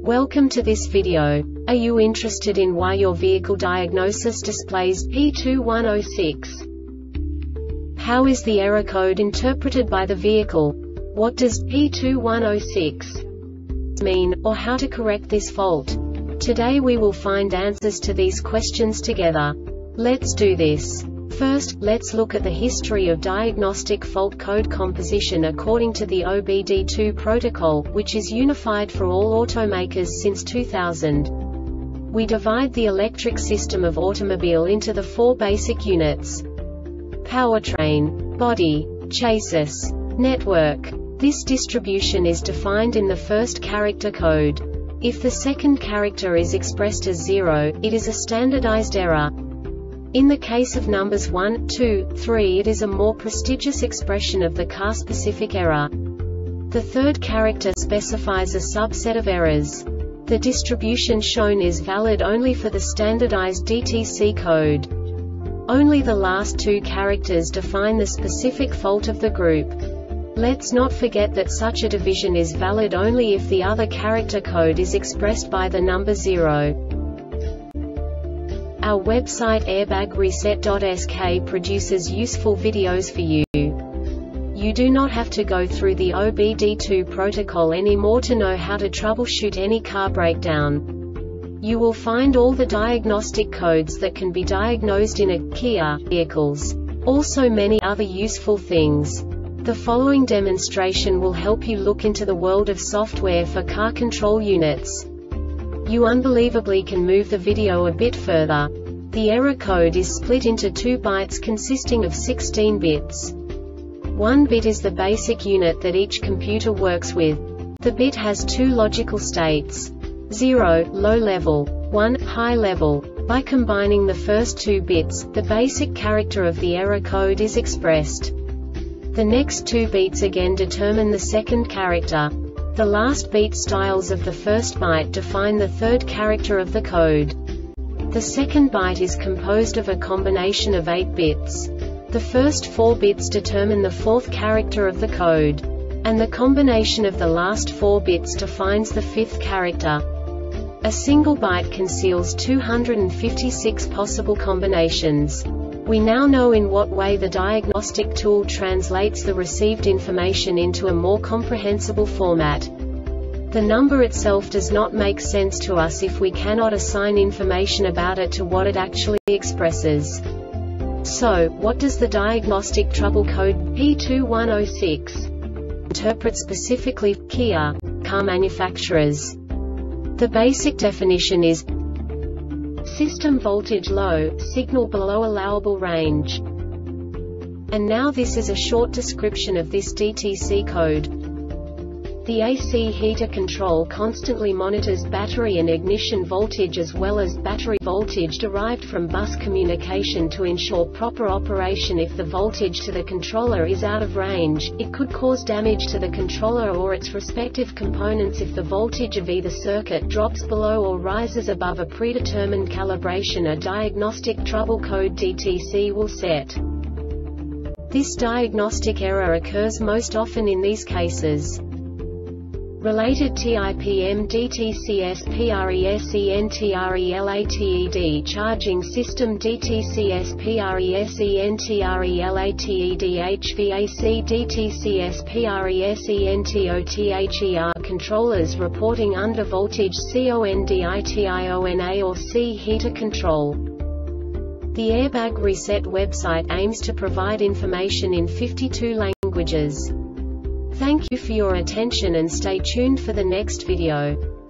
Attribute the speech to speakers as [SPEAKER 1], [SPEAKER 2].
[SPEAKER 1] Welcome to this video. Are you interested in why your vehicle diagnosis displays P2106? How is the error code interpreted by the vehicle? What does P2106 mean, or how to correct this fault? Today we will find answers to these questions together. Let's do this. First, let's look at the history of diagnostic fault code composition according to the OBD2 protocol, which is unified for all automakers since 2000. We divide the electric system of automobile into the four basic units: powertrain, body, chassis, network. This distribution is defined in the first character code. If the second character is expressed as 0, it is a standardized error. In the case of numbers 1, 2, 3, it is a more prestigious expression of the car-specific error. The third character specifies a subset of errors. The distribution shown is valid only for the standardized DTC code. Only the last two characters define the specific fault of the group. Let's not forget that such a division is valid only if the other character code is expressed by the number 0. Our website airbagreset.sk produces useful videos for you. You do not have to go through the OBD2 protocol anymore to know how to troubleshoot any car breakdown. You will find all the diagnostic codes that can be diagnosed in a Kia vehicles. Also many other useful things. The following demonstration will help you look into the world of software for car control units. You unbelievably can move the video a bit further. The error code is split into 2 bytes consisting of 16 bits. 1 bit is the basic unit that each computer works with. The bit has 2 logical states: 0, low level, 1, high level. By combining the first 2 bits, the basic character of the error code is expressed. The next 2 beats again determine the second character. The last beat styles of the first byte define the third character of the code. The second byte is composed of a combination of 8 bits. The first 4 bits determine the fourth character of the code. And the combination of the last 4 bits defines the fifth character. A single byte conceals 256 possible combinations. We now know in what way the diagnostic tool translates the received information into a more comprehensible format. The number itself does not make sense to us if we cannot assign information about it to what it actually expresses. So, what does the diagnostic trouble code P2106 interpret specifically for Kia car manufacturers? The basic definition is system voltage low, signal below allowable range. And now this is a short description of this DTC code. The AC heater control constantly monitors battery and ignition voltage as well as battery voltage derived from bus communication to ensure proper operation. If the voltage to the controller is out of range, it could cause damage to the controller or its respective components. If the voltage of either circuit drops below or rises above a predetermined calibration, a diagnostic trouble code DTC will set. This diagnostic error occurs most often in these cases: related TIPM DTCS PRESENTRELATED charging system DTCS PRESENTRELATED HVAC DTCS PRESENTOTHER controllers reporting under voltage CONDITIONA or C heater control. The Airbag Reset website aims to provide information in 52 languages. Thank you for your attention and stay tuned for the next video.